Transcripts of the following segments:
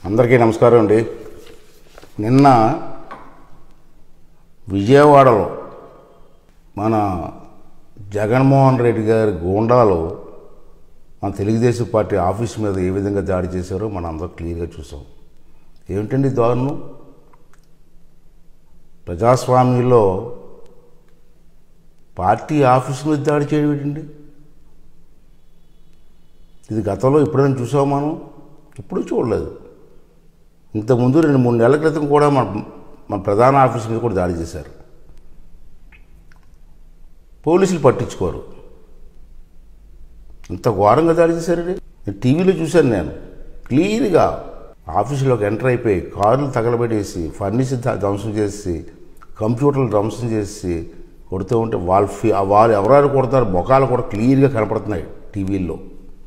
అందరికీ నమస్కారం అండి. నిన్న విజయవాడలో మన జగన్మోహన్ రెడ్డి గారి గూండాలు మన తెలుగుదేశం పార్టీ ఆఫీస్ మీద ఏ విధంగా దాడి చేశారో మనం అందరూ క్లియర్గా చూసాం. ఏమిటండి దారుణం? ప్రజాస్వామ్యంలో పార్టీ ఆఫీస్ మీద దాడి చేయడం ఏంటండి? ఇది గతంలో ఎప్పుడైనా చూసాం మనం? ఇప్పుడు చూడలేదు. ఇంతకుముందు 2-3 నెలల క్రితం కూడా మన ప్రధాన ఆఫీస్ మీద కూడా దాడి చేశారు. పోలీసులు పట్టించుకోరు. ఇంత ఘోరంగా దాడి చేశారండి. నేను టీవీలో చూశాను. నేను క్లియర్గా ఆఫీసులోకి ఎంటర్ అయిపోయి కార్లు తగలబెట్టేసి, ఫర్నిచర్ ధ్వంసం చేసి, కంప్యూటర్లు ధ్వంసం చేసి కొడుతూ ఉంటే వాళ్ళు ఎవరు కొడతారు ముఖాలు కూడా క్లియర్గా కనపడుతున్నాయి టీవీల్లో.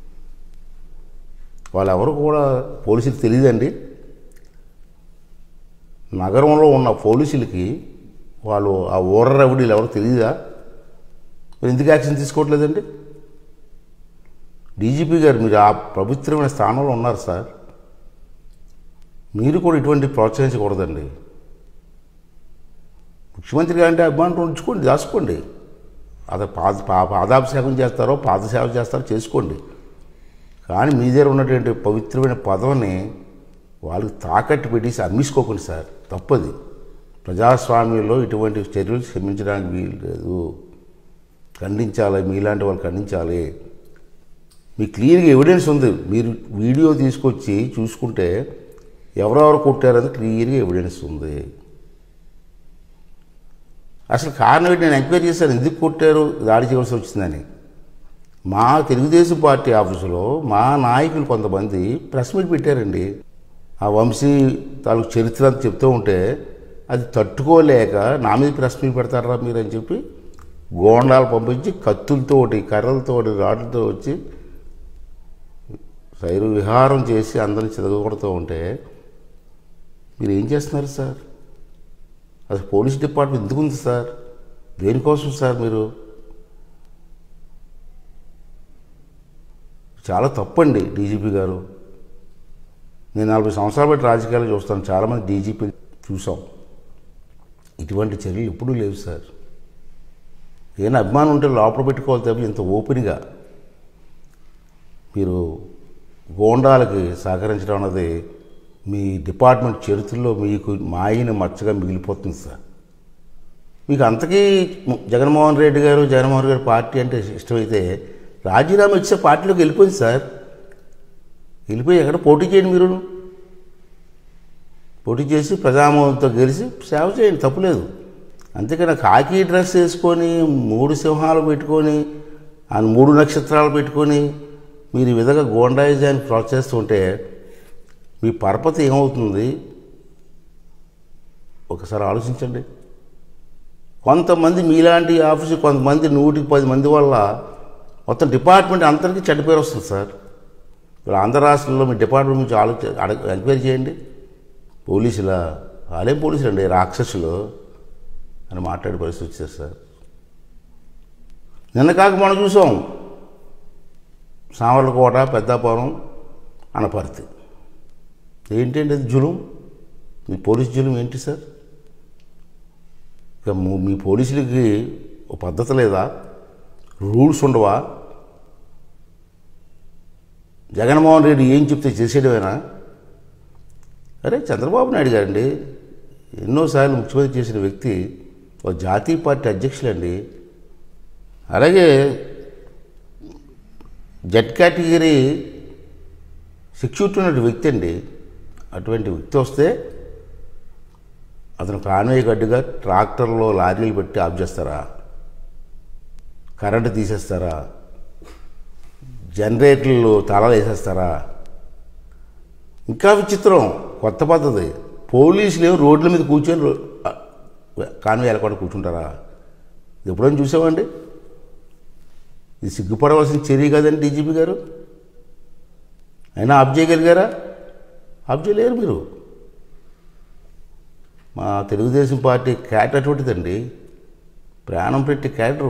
వాళ్ళెవరు కూడా పోలీసులకు తెలియదండి. నగరంలో ఉన్న పోలీసులకి వాళ్ళు ఆ ఊర్ర రౌడీలు ఎవరు తెలియదా? ఎందుకు యాక్షన్ తీసుకోవట్లేదండి? డీజీపీ గారు, మీరు ఆ పవిత్రమైన స్థానంలో ఉన్నారు సార్. మీరు కూడా ఇటువంటి ప్రోత్సహించకూడదండి. ముఖ్యమంత్రి గారు అంటే అభిమానం ఉంచుకోండి, దాచుకోండి. అదే పాదాభిషేకం చేస్తారో పాదసేవ చేస్తారో చేసుకోండి. కానీ మీ దగ్గర ఉన్నటువంటి పవిత్రమైన పదవిని వాళ్ళకి తాకట్టు పెట్టేసి అమ్మేసుకోకండి సార్. తప్పది. ప్రజాస్వామ్యంలో ఇటువంటి చర్యలు క్షమించడానికి వీలు లేదు. ఖండించాలి. మీలాంటి వాళ్ళు ఖండించాలి. మీకు క్లియర్గా ఎవిడెన్స్ ఉంది. మీరు వీడియో తీసుకొచ్చి చూసుకుంటే ఎవరెవరు కొట్టారని క్లియర్గా ఎవిడెన్స్ ఉంది. అసలు కారణం ఏంటి? నేను ఎంక్వైరీ చేశాను. ఎందుకు కొట్టారు, దాడి చేయవలసి వచ్చిందని. మా తెలుగుదేశం పార్టీ ఆఫీసులో మా నాయకులు కొంతమంది ప్రెస్ మీట్ పెట్టారండి. ఆ వంశీ తాలూకు చరిత్ర అంతా చెప్తూ ఉంటే అది తట్టుకోలేక నా మీద ప్రెస్ మీట్ పెడతారా మీరు అని చెప్పి గోండాలు పంపించి కత్తులతోటి, కర్రలతోటి, రాడ్లతో వచ్చి శైరు విహారం చేసి అందరిని చితగొడుతూ ఉంటే మీరు ఏం చేస్తున్నారు సార్? అసలు పోలీస్ డిపార్ట్మెంట్ ఎందుకు ఉంది సార్? దేనికోసం సార్? మీరు చాలా తప్పండి డీజీపీ గారు. నేను 40 సంవత్సరాలు బట్టి రాజకీయాలు చూస్తాను. చాలామంది డీజీపీ చూసాం. ఇటువంటి చర్యలు ఎప్పుడూ లేవు సార్. ఏదైనా అభిమానం ఉంటే లోపల పెట్టుకోవాలి తప్ప ఇంత ఓపెన్గా మీరు గోండాలకి సహకరించడం అన్నది మీ డిపార్ట్మెంట్ చరిత్రలో మీకు మాయని మచ్చగా మిగిలిపోతుంది సార్. మీకు అంతకీ జగన్మోహన్ రెడ్డి గారు పార్టీ అంటే ఇష్టమైతే రాజీనామా ఇచ్చే పార్టీలోకి వెళ్ళిపోయింది సార్. వెళ్ళిపోయి ఎక్కడ పోటీ చేయండి. మీరు పోటీ చేసి ప్రజామోహంతో గెలిచి సేవ చేయండి, తప్పులేదు. అంతేకాని కాకి డ్రెస్ వేసుకొని 3 సింహాలు పెట్టుకొని 3 నక్షత్రాలు పెట్టుకొని మీరు ఈ విధంగా గోండాయిజాన్ని ప్రోత్సహిస్తుంటే మీ పరపతి ఏమవుతుంది ఒకసారి ఆలోచించండి. కొంతమంది మీలాంటి ఆఫీసు కొంతమంది 110 మంది వల్ల మొత్తం డిపార్ట్మెంట్ అందరికీ చెడ్డ పేరు వస్తుంది సార్. ఇప్పుడు ఆంధ్ర రాష్ట్రంలో మీ డిపార్ట్మెంట్ నుంచి ఎంక్వైరీ చేయండి. పోలీసుల వాళ్ళేం పోలీసులు అండి, రాక్షసులు అని మాట్లాడే పరిస్థితి వచ్చారు సార్. నిన్న కాక మనం చూసాం సామర్లకోట, పెద్దాపురం, అనపర్తి. ఏంటండి అది జులుం? మీ పోలీసు జులుం ఏంటి సార్? ఇక మీ పోలీసులకి ఒక పద్ధతి లేదా? రూల్స్ ఉండవా? జగన్మోహన్ రెడ్డి ఏం చెప్తే చేసేయడమేనా? అరే చంద్రబాబు నాయుడు గారండి ఎన్నోసార్లు ముఖ్యమంత్రి చేసిన వ్యక్తి, ఒక జాతీయ పార్టీ అధ్యక్షులండి. అలాగే జెడ్ కేటగిరీ సెక్యూరిటీ ఉన్న వ్యక్తి అండి. అటువంటి వ్యక్తి వస్తే అతను కాన్వే గడ్డుగా ట్రాక్టర్లో లారీలు పెట్టి ఆఫ్ చేస్తారా? కరెంటు తీసేస్తారా? జనరేటర్లు తాళాలు వేసేస్తారా? ఇంకా విచిత్రం, కొత్త పద్ధతి. పోలీసులు ఏమో రోడ్ల మీద కూర్చొని కాన్వే వెళ్ళకుండా కూర్చుంటారా? ఇది ఎప్పుడైనా చూసామండి? ఇది సిగ్గుపడవలసిన చర్య కదండి డీజీపీ గారు. అయినా ఆఫ్ చేయగలిగారా? ఆఫ్ చేయలేరు మీరు. మా తెలుగుదేశం పార్టీ క్యాడర్ అటువంటిదండి. ప్రాణం పెట్టి క్యాడరు.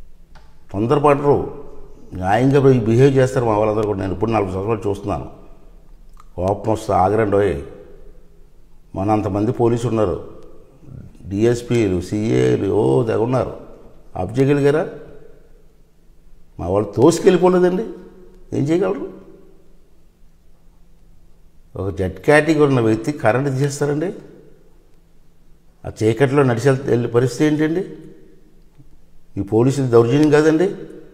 తొందరపడరు, న్యాయంగా బిహేవ్ చేస్తారు మా వాళ్ళందరూ కూడా. నేను ఇప్పుడు 40 సంవత్సరాలు చూస్తున్నాను. కోపం వస్తే ఆగరండి. మన అంతమంది పోలీసులు ఉన్నారు, డిఎస్పీలు, సిఏలు తెగ ఉన్నారు. ఆఫ్ చేయగలిగారా? మా వాళ్ళు తోసుకెళ్ళిపోలేదండి, ఏం చేయగలరు? ఒక జెడ్ కేటగిరీ ఉన్న వ్యక్తి కరెంట్ తీసేస్తారండి. ఆ చీకట్లో నడిచి వెళ్ళే పరిస్థితి ఏంటండి? ఈ పోలీసులు దౌర్జన్యం కాదండి?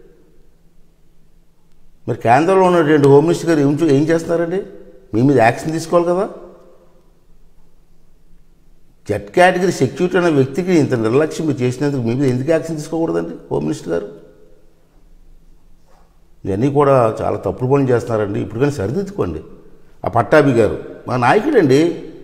మరి కేంద్రంలో ఉన్నటువంటి హోమ్ మినిస్టర్ గారు ఏం చేస్తున్నారండి? మీ మీద యాక్షన్ తీసుకోవాలి కదా. జెడ్ కేటగిరీ సెక్యూరిటీ అనే వ్యక్తికి ఇంత నిర్లక్ష్యం మీరు చేసినందుకు మీ మీద ఎందుకు యాక్షన్ తీసుకోకూడదండి హోమ్ మినిస్టర్ గారు? ఇవన్నీ కూడా చాలా తప్పుడు పనులు చేస్తున్నారండి. ఇప్పుడు కానీ సరిదిద్దుకోండి. ఆ పట్టాభి గారు మా నాయకుడండి,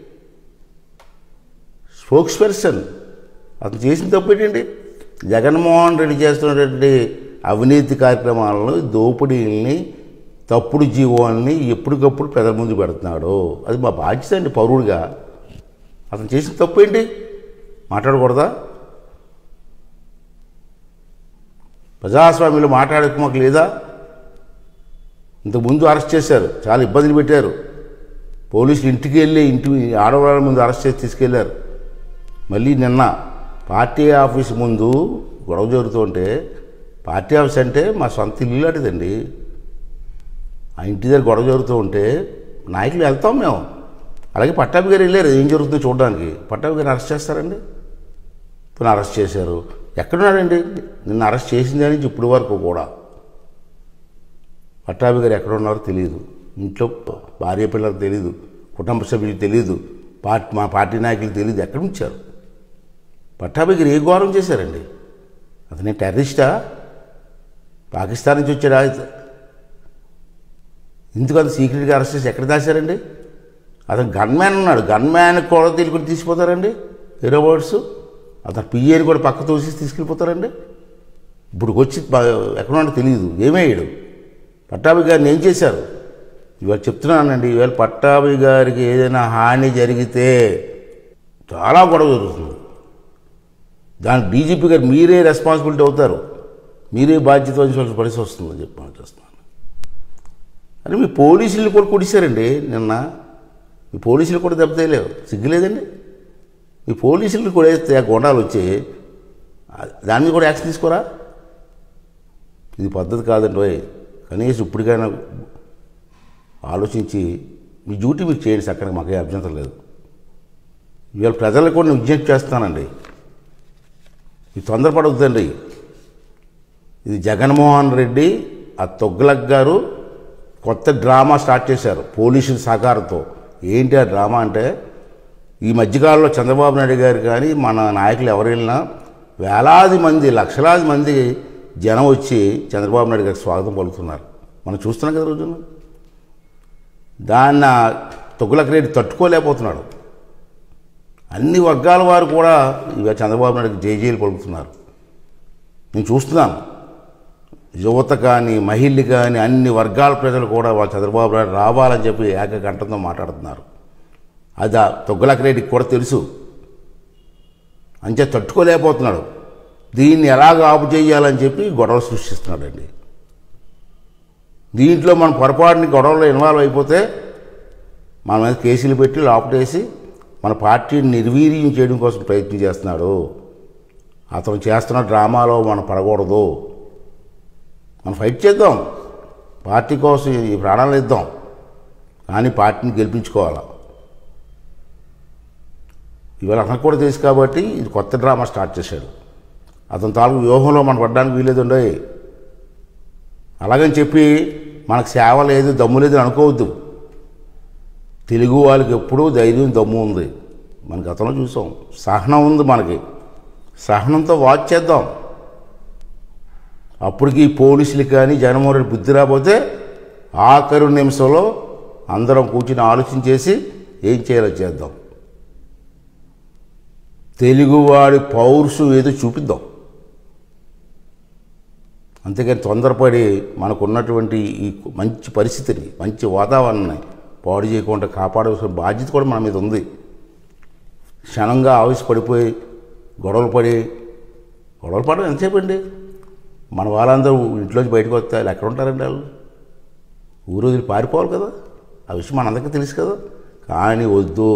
స్పోక్స్ పర్సన్. అతను చేసిన తప్పేంటండి? జగన్మోహన్ రెడ్డి చేస్తున్నటువంటి అవినీతి కార్యక్రమాలను, దోపిడీలని, తప్పుడు జీవోల్ని ఎప్పటికప్పుడు ప్రజల ముందు పెడుతున్నాడు. అది మా బాధ్యత అండి పౌరుడిగా. అతను చేసిన తప్పు ఏంటి? మాట్లాడకూడదా? ప్రజాస్వామ్యంలో మాట్లాడక మాకు లేదా? ఇంతకుముందు అరెస్ట్ చేశారు, చాలా ఇబ్బందులు పెట్టారు. పోలీసులు ఇంటికి వెళ్ళి ఆడవాళ్ళ ముందు అరెస్ట్ చేసి తీసుకెళ్లారు. మళ్ళీ నిన్న పార్టీ ఆఫీస్ ముందు గొడవ జరుగుతుంటే, పార్టీ ఆఫీస్ అంటే మా సొంత ఇల్లు లాంటిదండి, ఆ ఇంటి దగ్గర గొడవ జరుగుతూ ఉంటే నాయకులు వెళ్తాం మేము. అలాగే పట్టాభి గారు వెళ్ళారు ఏం జరుగుతుందో చూడడానికి. పట్టాభి గారిని అరెస్ట్ చేస్తారండి? ఇప్పుడు అరెస్ట్ చేశారు. ఎక్కడున్నాడండి? నిన్న అరెస్ట్ చేసింది అని ఇప్పటి వరకు కూడా పట్టాభి గారు ఎక్కడున్నారో తెలియదు. ఇంట్లో భార్య పిల్లలకు తెలియదు, కుటుంబ సభ్యులకు తెలియదు, మా పార్టీ నాయకులకు తెలియదు. ఎక్కడ ఉంచారు? పట్టాభి గారు ఏ ఘోరం చేశారండి? అతనే టెర్రరిస్టా? పాకిస్తాన్ నుంచి వచ్చాడా? ఎందుకు అంత సీక్రెట్గా అరెస్ట్ చేసి ఎక్కడ దాచారండి? అతను గన్మ్యాన్ ఉన్నాడు, గన్మ్యాన్ కూడా తీసుకుని తీసుకుపోతారండి హీరో వర్డ్స్. అతను పిఏని కూడా పక్క తోసి తీసుకెళ్ళిపోతారండి. ఇప్పుడు వచ్చి ఎక్కడున్నాడో తెలియదు. ఏమయ్యాడు? పట్టాభి గారిని ఏం చేశారు? ఇవాళ చెప్తున్నానండి, ఇవాళ పట్టాభి గారికి ఏదైనా హాని జరిగితే చాలా గొడవ జరుగుతుంది. దానికి డీజీపీ గారు మీరే రెస్పాన్సిబిలిటీ అవుతారు, మీరే బాధ్యత వహించాల్సిన పరిస్థితి వస్తుందని చెప్పి చేస్తున్నాను. అని మీ పోలీసులు కూడా కుడిశారండి నిన్న. మీ పోలీసులు కూడా దెబ్బతేయలేవు, సిగ్గులేదండి? మీ పోలీసులు కూడా గొండాలు వచ్చి దాని మీద కూడా యాక్షన్ తీసుకోరా? ఇది పద్ధతి కాదండి. కనీసం ఇప్పటికైనా ఆలోచించి మీ డ్యూటీ మీరు చేయండి చక్కగా, మాకే అభ్యంతరం లేదు. ఇవాళ ప్రజలకు కూడా నేను విజ్ఞప్తి చేస్తానండి, ఇది తొందరపడవద్దండి. ఇది జగన్మోహన్ రెడ్డి ఆ తొగ్లక్ గారు కొత్త డ్రామా స్టార్ట్ చేశారు పోలీసుల సహకారంతో. ఏంటి ఆ డ్రామా అంటే, ఈ మధ్యకాలంలో చంద్రబాబు నాయుడు గారు కానీ మన నాయకులు ఎవరు వెళ్ళినా వేలాది మంది, లక్షలాది మంది జనం వచ్చి చంద్రబాబు నాయుడు గారికి స్వాగతం పలుకుతున్నారు. మనం చూస్తున్నాం కదా రోజున. దాన్ని తొగ్లక్ రెడ్డి తట్టుకోలేకపోతున్నాడు. అన్ని వర్గాల వారు కూడా ఇవాళ చంద్రబాబు నాయుడుకి జైలు పలుకుతున్నారు. నేను చూస్తున్నాను. యువత కానీ, మహిళలు కానీ, అన్ని వర్గాల ప్రజలు కూడా వాళ్ళు చంద్రబాబు నాయుడు రావాలని చెప్పి ఏకకంఠంతో మాట్లాడుతున్నారు. అది ఆ తొగ్లక్ రెడ్డికి కూడా తెలుసు. అంతే తట్టుకోలేకపోతున్నాడు. దీన్ని ఎలాగ ఆపు చేయాలని చెప్పి గొడవలు సృష్టిస్తున్నాడండి. దీంట్లో మనం పొరపాటుని గొడవలో ఇన్వాల్వ్ అయిపోతే మన మీద కేసులు పెట్టి లోపటేసి మన పార్టీని నిర్వీర్యం చేయడం కోసం ప్రయత్నం చేస్తున్నాడు. అతను చేస్తున్న డ్రామాలో మనం పడకూడదు. మనం ఫైట్ చేద్దాం, పార్టీ కోసం ఈ ప్రాణాలు ఇద్దాం, కానీ పార్టీని గెలిపించుకోవాలి. ఇవాళ అతనికి కూడా తెలుసు కాబట్టి ఇది కొత్త డ్రామా స్టార్ట్ చేశాడు. అతని తాలూకు వ్యూహంలో మనం పడడానికి వీలేదండి. అలాగని చెప్పి మనకు సేవ లేదు, దమ్ము లేదు అనుకోవద్దు. తెలుగు వాళ్ళకి ఎప్పుడూ ధైర్యం, దమ్ము ఉంది. మన గతంలో చూసాం. సహనం ఉంది మనకి. సహనంతో వాచ్ చేద్దాం. అప్పటికి పోలీసులు కానీ జగన్మోహన్ రెడ్డి బుద్ధి రాకపోతే ఆఖరు నిమిషంలో అందరం కూర్చుని ఆలోచన చేసి ఏం చేయాలో చేద్దాం. తెలుగువాడి పౌరుషం ఏదో చూపిద్దాం. అంతేకాని తొందరపడి మనకున్నటువంటి ఈ మంచి పరిస్థితిని, మంచి వాతావరణాన్ని పాడు చేయకుండా కాపాడవలసిన బాధ్యత కూడా మన మీద ఉంది. క్షణంగా ఆవేశపడిపోయి గొడవలు పడడం ఎంతసేపు అండి? మన వాళ్ళందరూ ఇంట్లోంచి బయటకు వస్తే వాళ్ళు ఎక్కడ ఉంటారండి? వాళ్ళు ఊరు వదిలి పారిపోవాలి కదా. ఆ విషయం మనందరికీ తెలుసు కదా. కానీ వద్దు,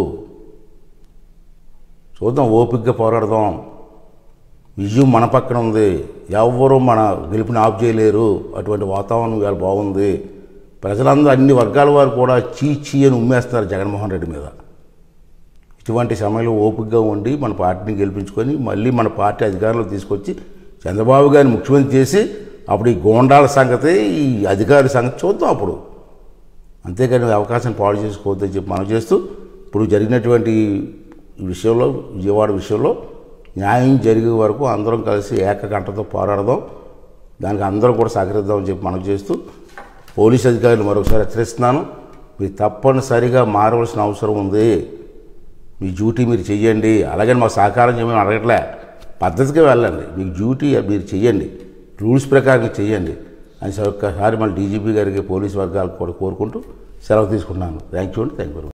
చూద్దాం, ఓపికగా పోరాడదాం. విజయం మన పక్కన ఉంది, ఎవ్వరూ మన గెలుపుని ఆఫ్ చేయలేరు. అటువంటి వాతావరణం ఇవాళ బాగుంది. ప్రజలందరూ అన్ని వర్గాల వారు కూడా చీ అని ఉమ్మేస్తున్నారు జగన్మోహన్ రెడ్డి మీద. ఇటువంటి సమయంలో ఓపికగా ఉండి మన పార్టీని గెలిపించుకొని మళ్ళీ మన పార్టీ అధికారంలో తీసుకొచ్చి చంద్రబాబు గారిని ముఖ్యమంత్రి చేసి అప్పుడు ఈ గోండాల సంగతి, ఈ అధికారుల సంగతి చూద్దాం అప్పుడు. అంతేకాని అవకాశం పాడు చేసుకోవద్దని చెప్పి మనం చేస్తూ, ఇప్పుడు జరిగినటువంటి విషయంలో, విజయవాడ విషయంలో న్యాయం జరిగే వరకు అందరం కలిసి ఏకకంఠతో పోరాడదాం, దానికి అందరం కూడా సహకరిద్దామని చెప్పి మనం చేస్తూ, పోలీసు అధికారులు మరొకసారి హెచ్చరిస్తున్నాను, మీరు తప్పనిసరిగా మారవలసిన అవసరం ఉంది. మీ డ్యూటీ మీరు చెయ్యండి. అలాగని మాకు సహకారం చేయమని అడగట్లే, పద్ధతిగా వెళ్ళండి, మీకు డ్యూటీ మీరు చెయ్యండి, రూల్స్ ప్రకారం చెయ్యండి అని ఒక్కసారి మళ్ళీ డీజీపీ గారికి, పోలీసు వర్గాలకు కూడా కోరుకుంటూ సెలవు తీసుకుంటున్నాను. Thank you.